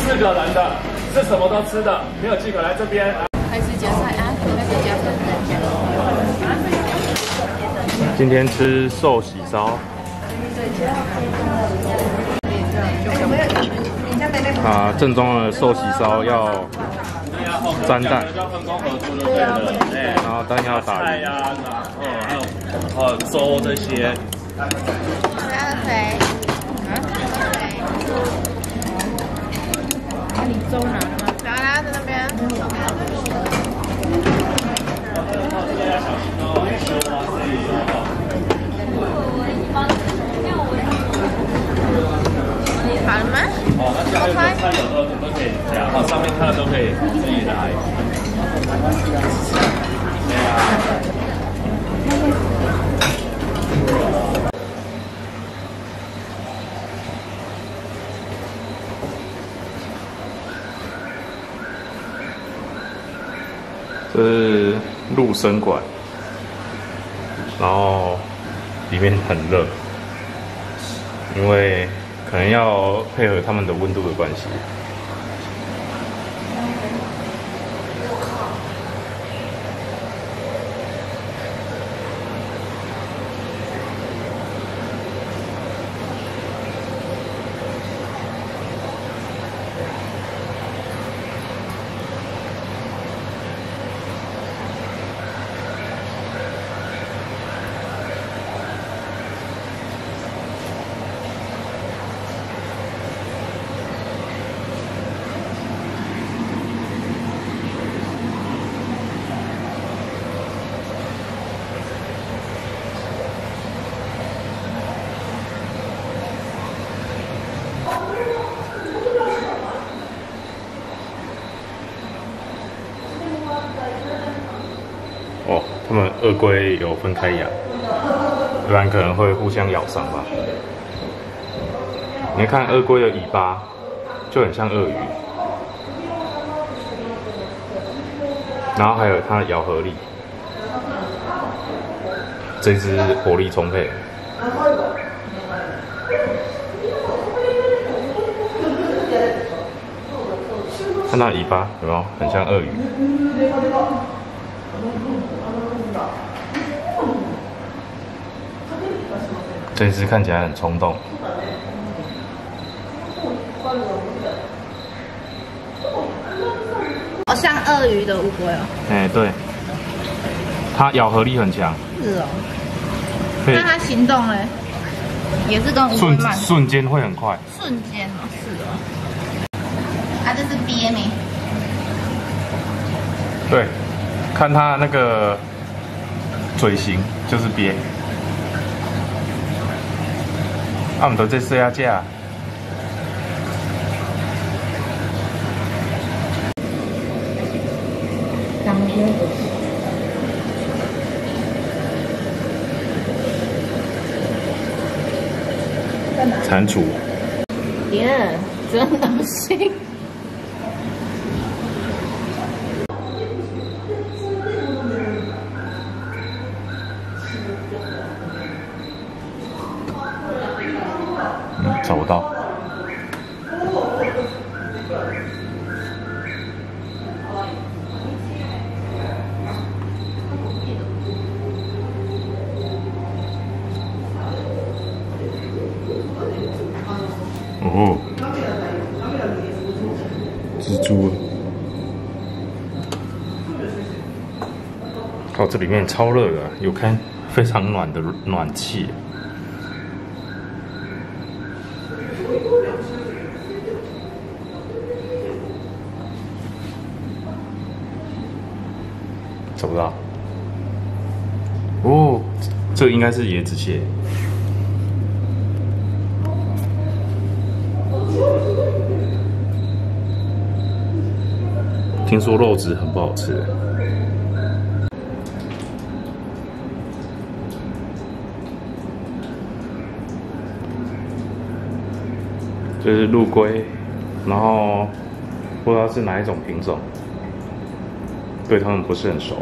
4个人的，是什么都吃的，没有几个来这边。 开始加菜啊，开始加菜。 今天吃寿喜烧。啊，正宗的寿喜烧要沾蛋，然后蛋要打鱼， 还有粥这些。 谁？啊，你粥拿了吗？拿了，在那边。好了吗？ 哦，那下面有菜有肉都可以加，哦，上面看的都可以自己来。对啊。 这是陆生馆，然后里面很热，因为可能要配合他们的温度的关系。哦，他们鳄龟有分开养，不然可能会互相咬伤吧。你看鳄龟的尾巴就很像鳄鱼，然后还有它的咬合力，这只活力充沛。看它尾巴有没有很像鳄鱼？这只看起来很冲动。 好像鳄鱼的乌龟哦。 哎，对，它咬合力很强。 是哦。那它行动嘞，也是跟乌龟慢。 瞬间会很快。 瞬间哦，是哦。啊，这是鳖没？ 对，看它那个嘴型就是鳖。啊，唔到这细仔只。蟾蜍。 耶，真恶心。 找不到。哦，蜘蛛。哦，这里面超热的，有开非常暖的暖气。找不到。哦，这个应该是椰子蟹。听说肉质很不好吃。这是陆龟，然后不知道是哪一种品种，对它们不是很熟。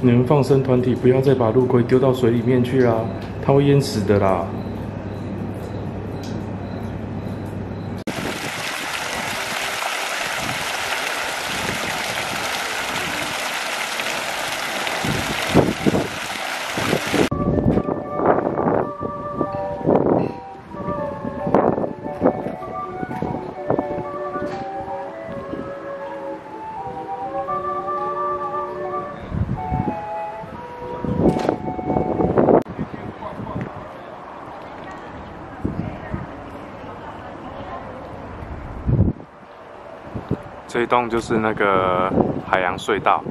你们放生团体不要再把陆龟丢到水里面去啦，它会淹死的啦。这一栋就是那个海洋隧道。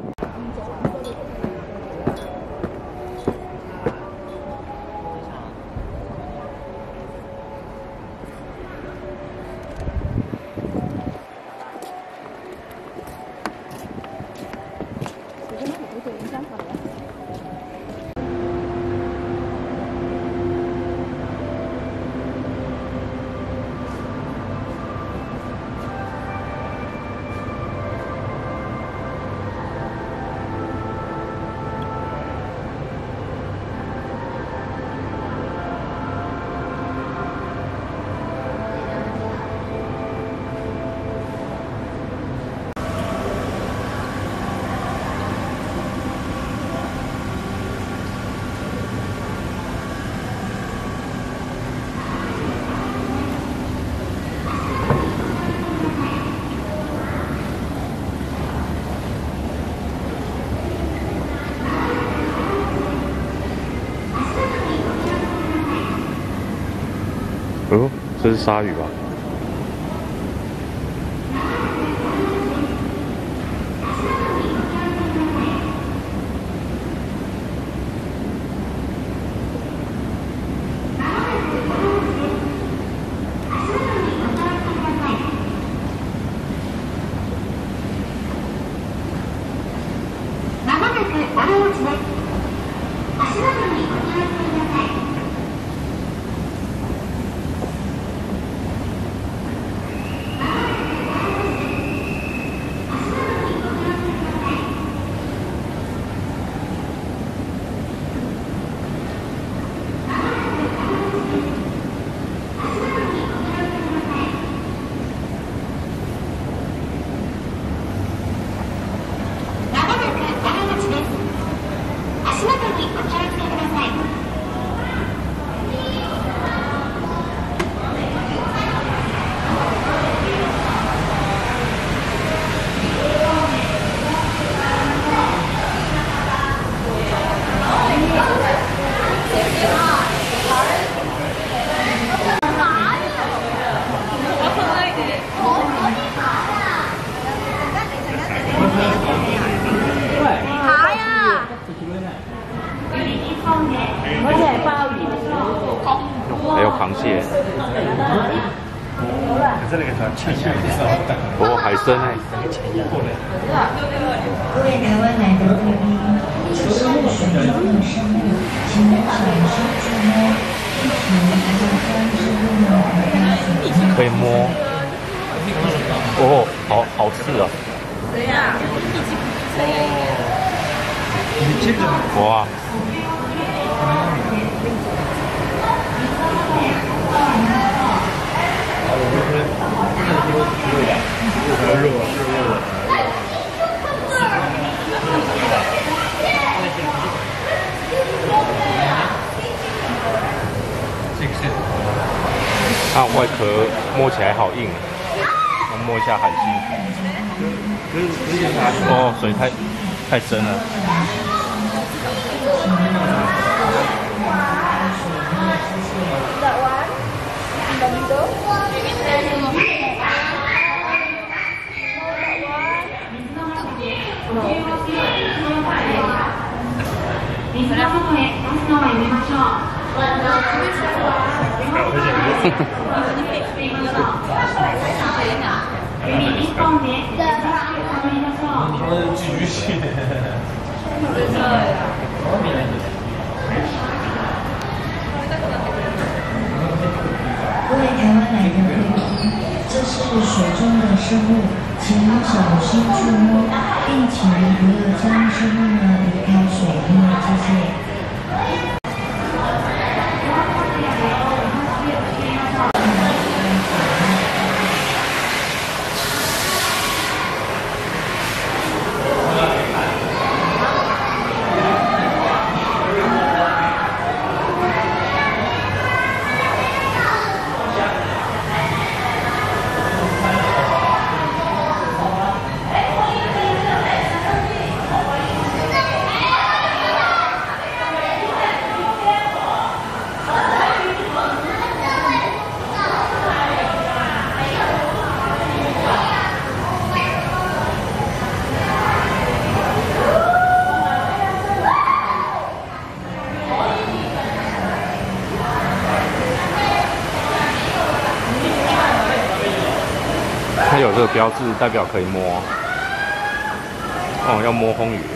哦，这是鲨鱼吧？还有螃蟹，哦，海参哎。 各位台湾来的贵宾，这是水中的生物，请小心触摸，一起可以摸。哦，好刺啊！ 谁呀？ 哇！它外壳摸起来好硬，我摸一下海星。哦，水太深了。 各位台湾来的贵宾，这是水中的生物，请请小心触摸，并请您不要将生物呢离开水面，谢谢。 它有这个标志，代表可以摸。哦，要摸红鱼。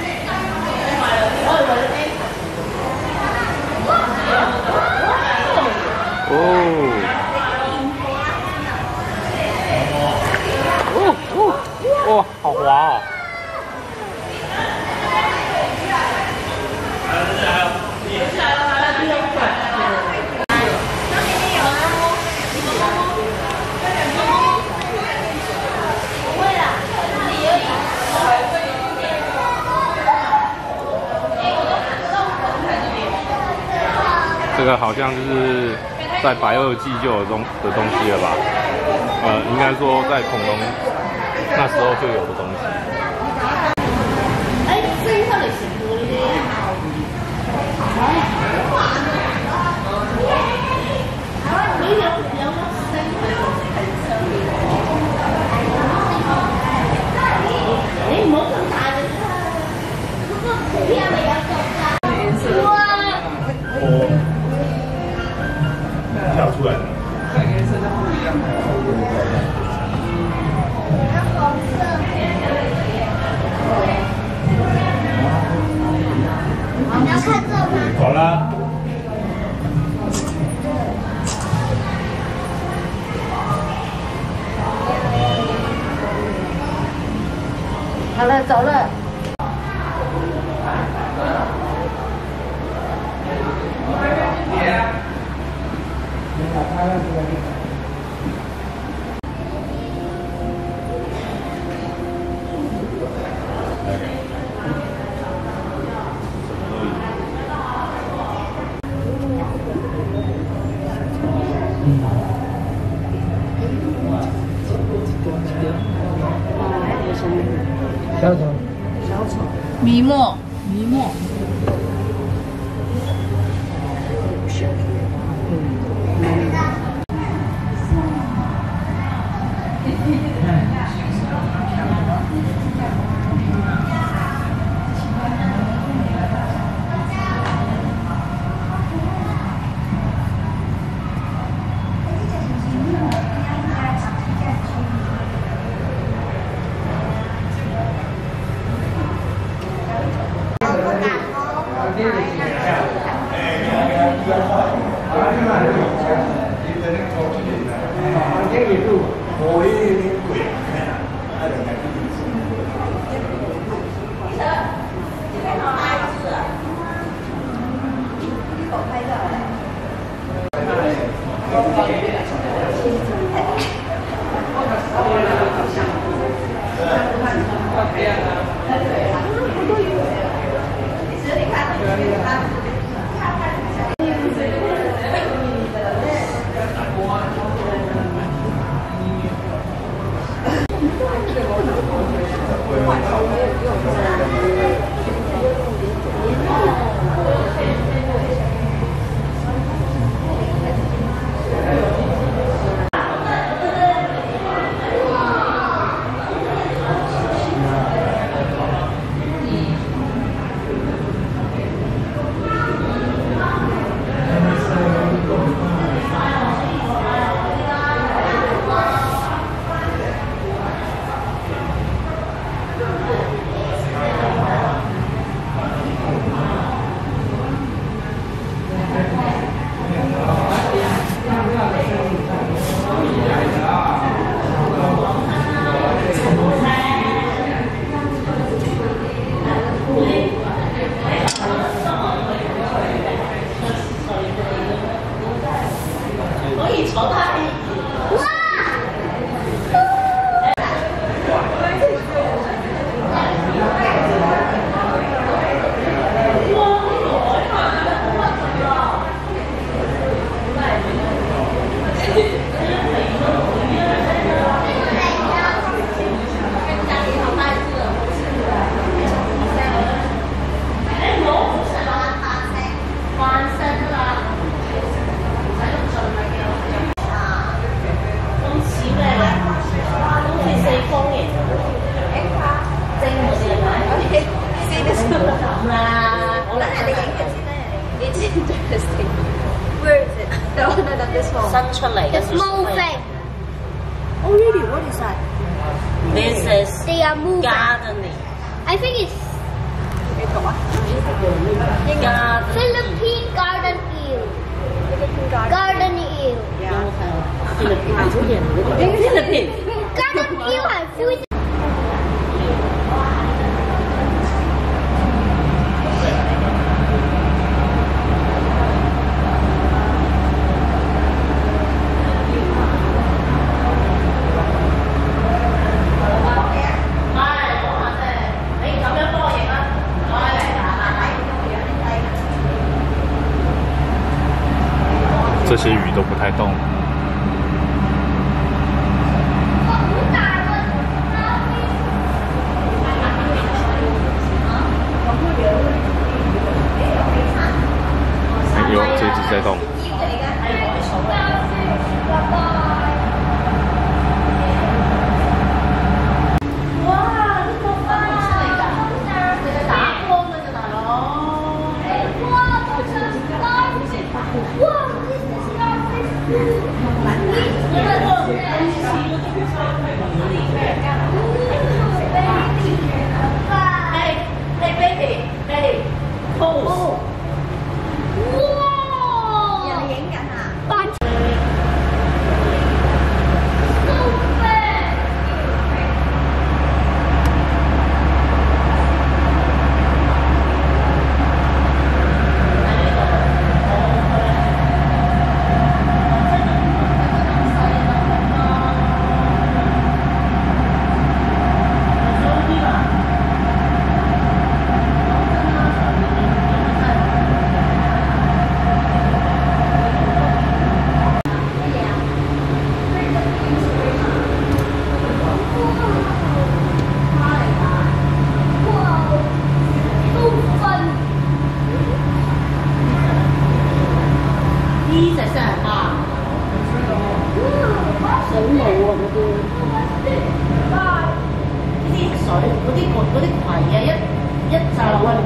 哦。哇，好滑哦！这个好像就是在白垩纪就有东西了吧？应该说在恐龙那时候就有的东西。哎，最后的是玻璃的。哎，没咁大嘅，嗰個皮係咪有咁大？哇！跳出来的。 颜色都不一样。 它红色。你要看这吗？ 好啦。 好了，走了。 小丑， 迷墨。 are moving. Gardening. I think it's Philippine garden eel. Garden eel. Philippines. Garden eel 係灰色。 这些鱼都不太动。有这只在动。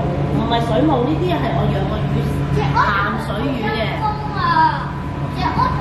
唔係水母，呢啲係我養個魚，鹹水魚嘅。